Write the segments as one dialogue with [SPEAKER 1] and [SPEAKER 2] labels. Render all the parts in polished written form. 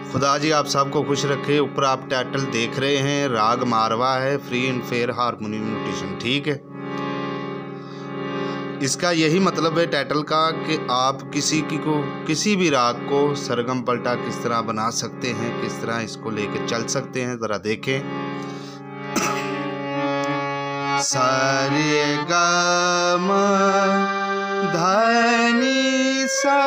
[SPEAKER 1] खुदा जी आप सबको खुश रखे। ऊपर आप टाइटल देख रहे हैं, राग मारवा है, free and fair harmonium notation. ठीक है, इसका यही मतलब है टाइटल का कि आप किसी भी राग को सरगम पलटा किस तरह बना सकते हैं, किस तरह इसको लेके चल सकते हैं। ज़रा देखें। सारे गा मा धनी सा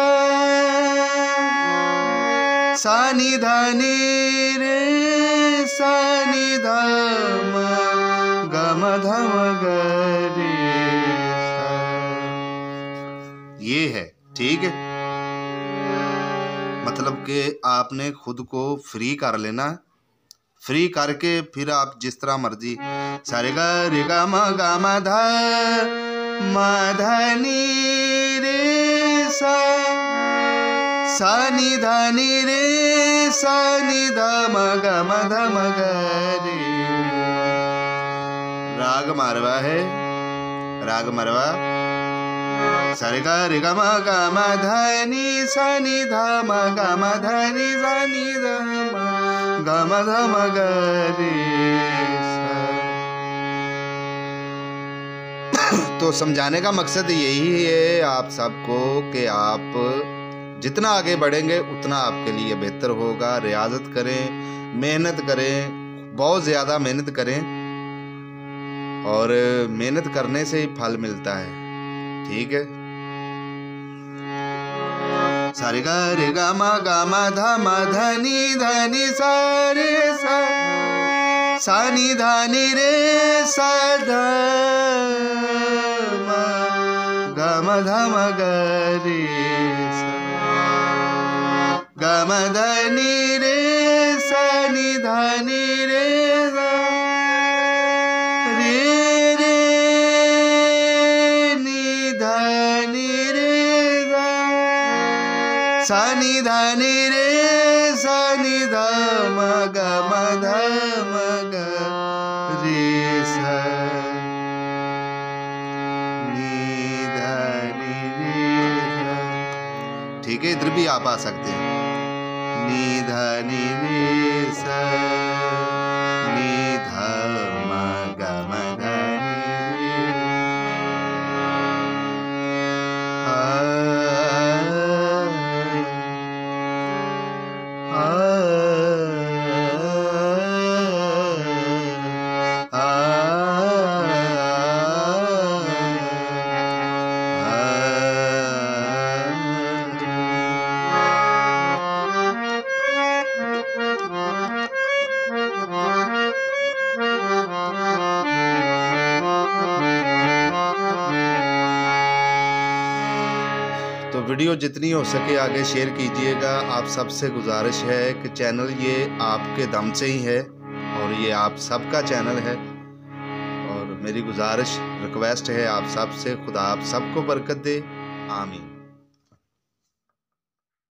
[SPEAKER 1] सानी धनी रे सानी धम गम धम गरे सा, ये है। ठीक है, मतलब कि आपने खुद को फ्री कर लेना। फ्री करके फिर आप जिस तरह मर्जी सारे गा रे गा म ध म धनी रे सा सानी धनी रे सानी ध म ग म ध म ग रे। राग मारवा है, राग मारवा सारे गा रे गा म धनी सानी ध म ग म धनी सानी ध म ग म ध म ग रे सा। तो समझाने का मकसद यही है आप सबको कि आप जितना आगे बढ़ेंगे उतना आपके लिए बेहतर होगा। रियाजत करें, मेहनत करें, बहुत ज़्यादा मेहनत करें, और मेहनत करने से ही फल मिलता है। ठीक है, सारे गा रे गा म ध म धनी धनी सा रे सा सानी धनी रे सा ध म ग म ध म ग रे सा ग म धनी रे सानी धनी रे सा रे रे नी धनी रे सा सानी धनी रे सानी ध म ग म ध म ग रे सा नी धनी रे सा। ठीक है, इधर भी आप आ सकते हैं। नी धनी रे सा नी ध म ग म ध रे तो वीडियो जितनी हो सके आगे शेयर कीजिएगा। आप सबसे गुजारिश है कि चैनल ये आपके दम से ही है और ये आप सबका चैनल है, और मेरी गुजारिश रिक्वेस्ट है आप सबसे, खुदा आप सबको बरकत दे। आमीन।